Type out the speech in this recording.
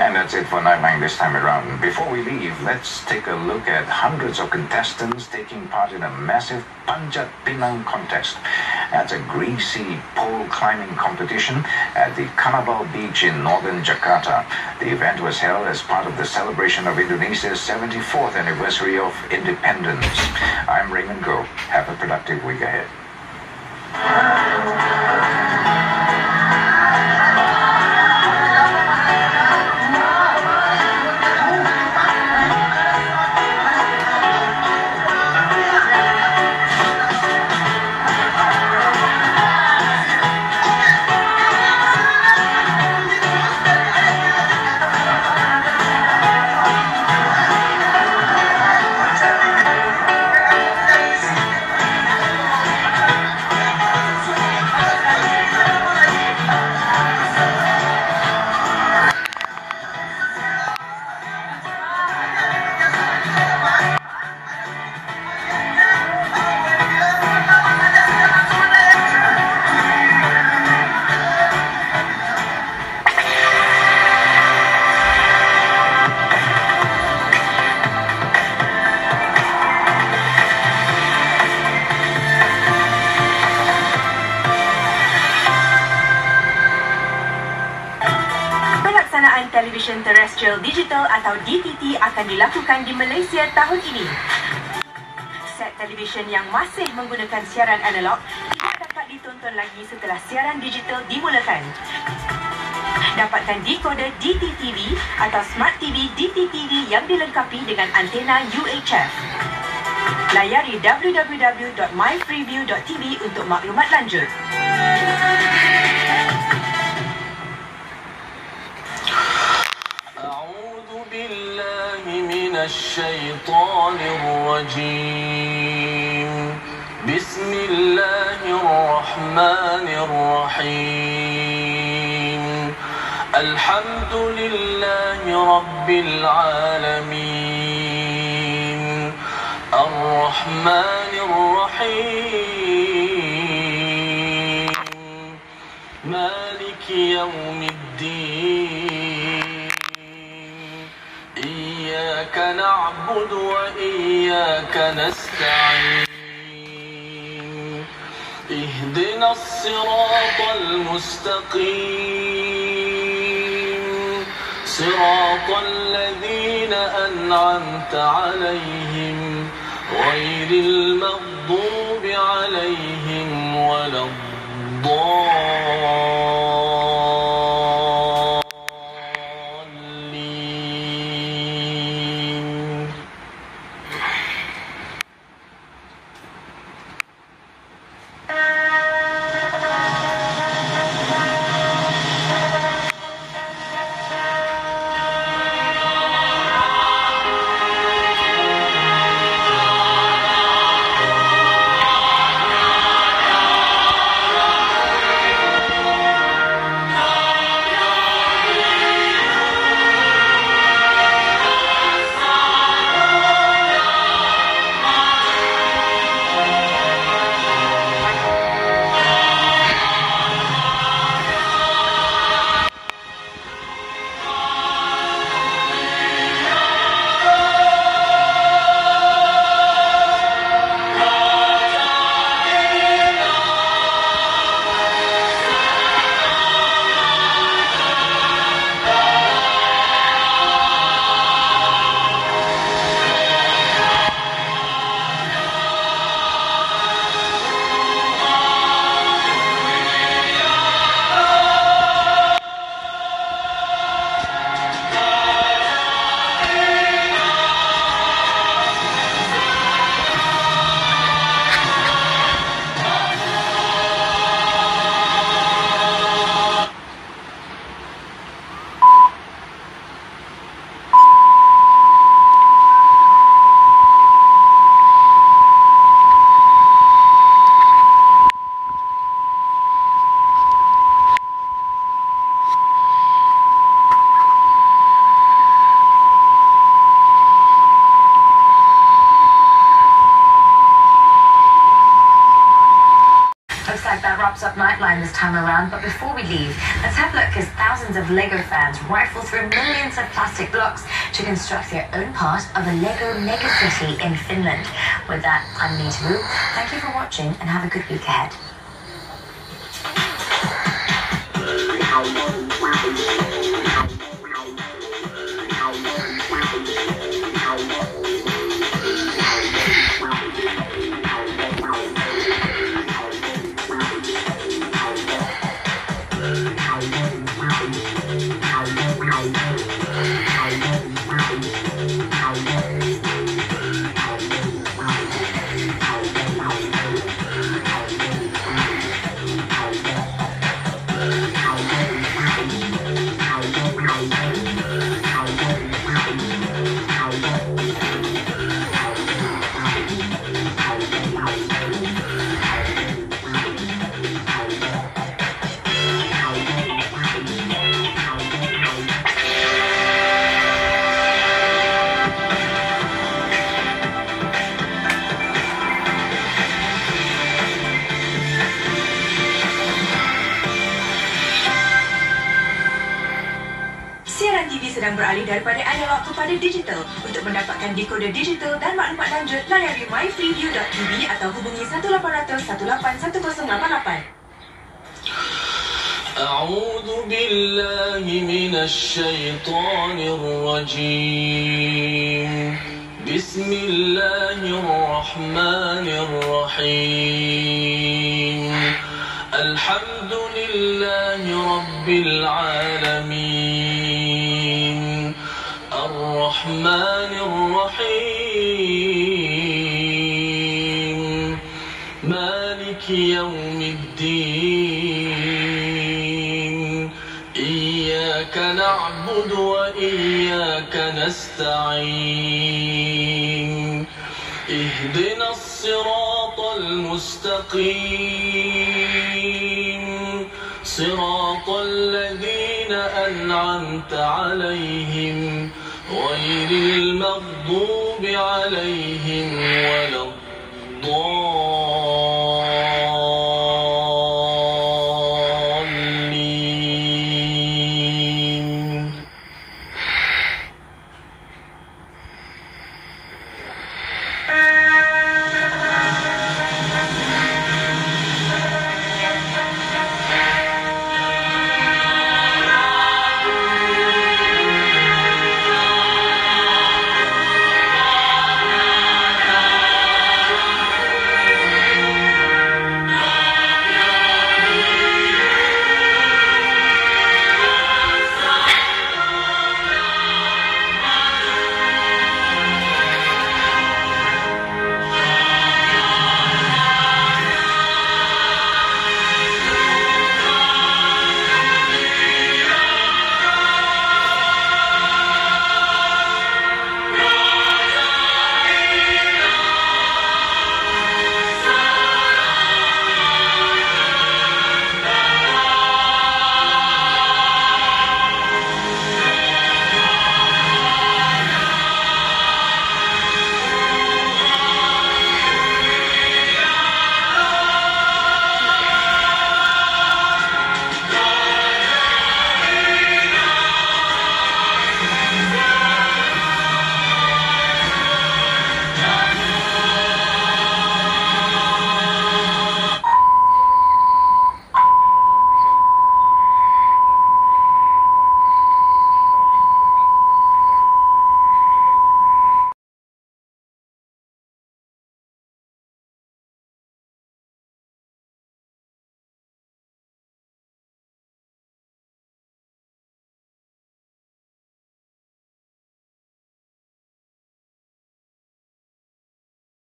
And that's it for Nightline this time around. Before we leave, let's take a look at hundreds of contestants taking part in a massive Panjat Pinang contest. That's a greasy pole climbing competition at the Carnaval Beach in northern Jakarta. The event was held as part of the celebration of Indonesia's 74th anniversary of independence. I'm Raymond Goh. Have a productive week ahead. Pelaksanaan televisyen terrestrial digital atau DTT akan dilakukan di Malaysia tahun ini. Set televisyen yang masih menggunakan siaran analog tidak dapat ditonton lagi setelah siaran digital dimulakan. Dapatkan dekoder DTTV atau Smart TV DTTV yang dilengkapi dengan antena UHF. Layari www.myfreeview.tv untuk maklumat lanjut. الشيطان الرجيم بسم الله الرحمن الرحيم الحمد لله رب العالمين الرحمن الرحيم مالك يوم الدين إياك نعبد وإياك نستعين اهدنا الصراط المستقيم صراط الذين أنعمت عليهم غير المغضوب عليهم ولا time this time around. But before we leave, let's have a look as thousands of Lego fans rifle through millions of plastic blocks to construct their own part of a Lego megacity in Finland. With that, I'm Nita Wu. Thank you for watching and have a good week ahead. Siaran TV sedang beralih daripada analog kepada digital. Untuk mendapatkan dekoder digital dan maklumat lanjut, layari myfreeview.tv atau hubungi 1800 18 1088. أعوذ بالله من الشيطان الرجيم بسم الله الرحمن الرحيم الحمد لله رب العالمين الرحمن الرحيم مالك يوم الدين إياك نعبد وإياك نستعين اهدنا الصراط المستقيم صراط الذين أنعمت عليهم غير المغضوب عليهم ولا الضالين